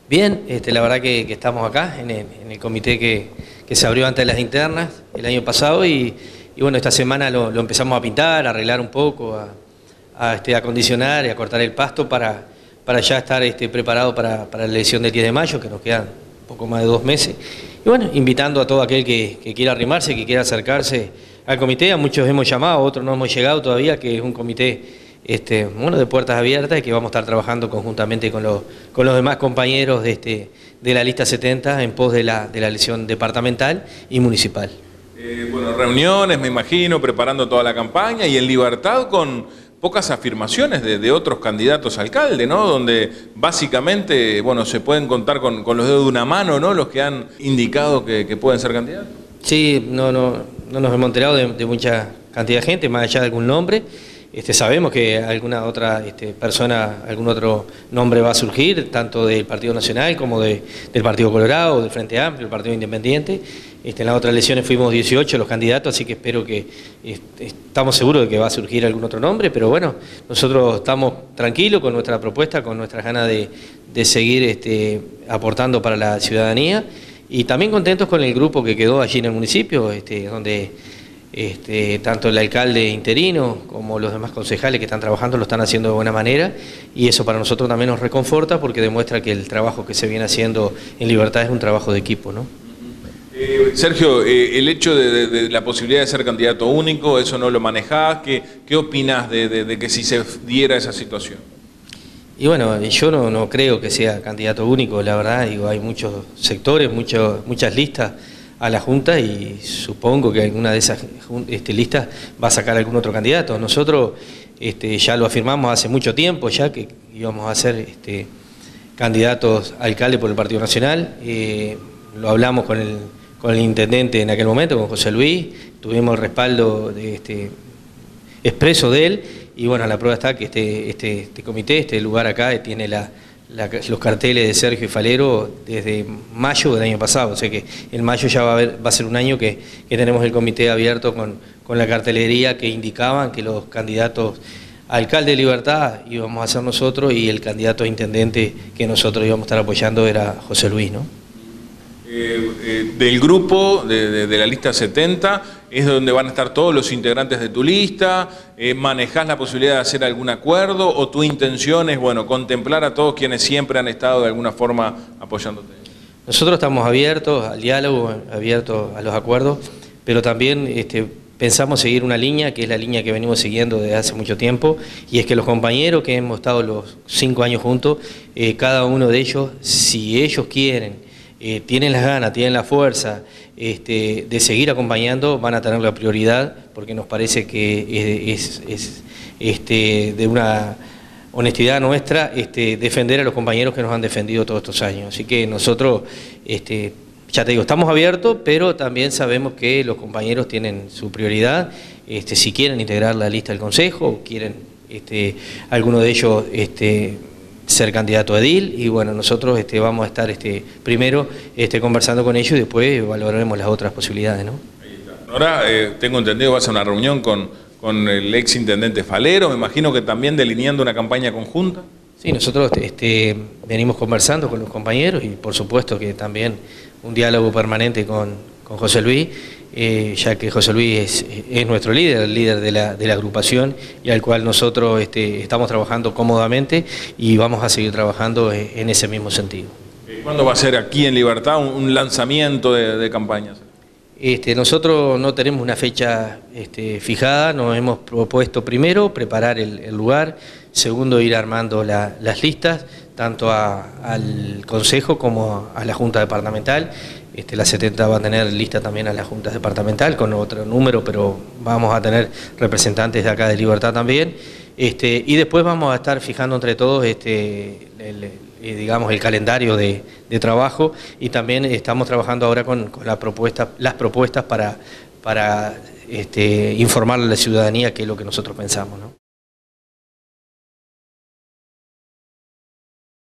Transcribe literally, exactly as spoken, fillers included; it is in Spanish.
Bien, este, la verdad que, que estamos acá en el, en el comité que, que se abrió antes de las internas el año pasado y, y bueno, esta semana lo, lo empezamos a pintar, a arreglar un poco, a, a, este, a acondicionar y a cortar el pasto para, para ya estar este, preparado para, para la elección del diez de mayo, que nos quedan un poco más de dos meses. Y bueno, invitando a todo aquel que, que quiera arrimarse, que quiera acercarse al comité, a muchos hemos llamado, a otros no hemos llegado todavía, que es un comité Este, bueno, de puertas abiertas y que vamos a estar trabajando conjuntamente con los, con los demás compañeros de, este, de la lista setenta en pos de la, de la elección departamental y municipal. Eh, bueno, reuniones, me imagino, preparando toda la campaña y en libertad con pocas afirmaciones de, de otros candidatos a alcalde, ¿no? Donde básicamente, bueno, se pueden contar con, con los dedos de una mano, ¿no? Los que han indicado que, que pueden ser candidatos. Sí, no, no, no nos hemos enterado de, de mucha cantidad de gente, más allá de algún nombre. Este, sabemos que alguna otra este, persona, algún otro nombre va a surgir, tanto del Partido Nacional como de, del Partido Colorado, del Frente Amplio, del Partido Independiente. Este, en las otras elecciones fuimos dieciocho los candidatos, así que espero que, este, estamos seguros de que va a surgir algún otro nombre, pero bueno, nosotros estamos tranquilos con nuestra propuesta, con nuestras ganas de, de seguir este, aportando para la ciudadanía y también contentos con el grupo que quedó allí en el municipio, este, donde... Este, tanto el alcalde interino como los demás concejales que están trabajando lo están haciendo de buena manera y eso para nosotros también nos reconforta porque demuestra que el trabajo que se viene haciendo en Libertad es un trabajo de equipo, ¿no? Eh, Sergio, eh, el hecho de, de, de la posibilidad de ser candidato único, ¿eso no lo manejás? ¿Qué, qué opinás de, de, de que si se diera esa situación? Y bueno, yo no, no creo que sea candidato único, la verdad, digo, hay muchos sectores, mucho, muchas listas a la Junta y supongo que alguna de esas este, listas va a sacar algún otro candidato. Nosotros este, ya lo afirmamos hace mucho tiempo ya que íbamos a ser este, candidatos a alcalde por el Partido Nacional, eh, lo hablamos con el, con el intendente en aquel momento, con José Luis, tuvimos el respaldo de este, expreso de él y bueno, la prueba está que este, este, este comité, este lugar acá tiene la... La, los carteles de Sergio y Falero desde mayo del año pasado, o sea que en mayo ya va a, haber, va a ser un año que, que tenemos el comité abierto con, con la cartelería que indicaban que los candidatos a alcalde de Libertad íbamos a ser nosotros y el candidato a intendente que nosotros íbamos a estar apoyando era José Luis, ¿no? Eh, eh, del grupo de, de, de la lista setenta, ¿es donde van a estar todos los integrantes de tu lista? Eh, ¿Manejás la posibilidad de hacer algún acuerdo o tu intención es, bueno, contemplar a todos quienes siempre han estado de alguna forma apoyándote? Nosotros estamos abiertos al diálogo, abiertos a los acuerdos, pero también este, pensamos seguir una línea, que es la línea que venimos siguiendo desde hace mucho tiempo, y es que los compañeros que hemos estado los cinco años juntos, eh, cada uno de ellos, si ellos quieren, Eh, tienen las ganas, tienen la fuerza este, de seguir acompañando, van a tener la prioridad, porque nos parece que es, es, es este, de una honestidad nuestra este, defender a los compañeros que nos han defendido todos estos años. Así que nosotros, este, ya te digo, estamos abiertos, pero también sabemos que los compañeros tienen su prioridad, este, si quieren integrar la lista del Consejo, o quieren este, alguno de ellos... Este, ser candidato a edil y bueno, nosotros este, vamos a estar este, primero este, conversando con ellos y después valoraremos las otras posibilidades, ¿no? Ahí está. Ahora eh, tengo entendido que vas a una reunión con, con el ex intendente Falero, me imagino que también delineando una campaña conjunta. Sí, nosotros este, venimos conversando con los compañeros y por supuesto que también un diálogo permanente con, con José Luis, eh, ya que José Luis es, es nuestro líder, el líder de la, de la agrupación y al cual nosotros este, estamos trabajando cómodamente y vamos a seguir trabajando en ese mismo sentido. ¿Cuándo va a ser aquí en Libertad un, un lanzamiento de, de campañas? Este, nosotros no tenemos una fecha este, fijada, nos hemos propuesto primero preparar el, el lugar, segundo ir armando la, las listas, tanto a, al Consejo como a la Junta Departamental. Este, la setenta va a tener lista también a la Junta Departamental con otro número, pero vamos a tener representantes de acá de Libertad también. Este, y después vamos a estar fijando entre todos este, el, el, digamos, el calendario de, de trabajo y también estamos trabajando ahora con, con la propuesta, las propuestas para, para este, informarle a la ciudadanía qué es lo que nosotros pensamos, ¿no?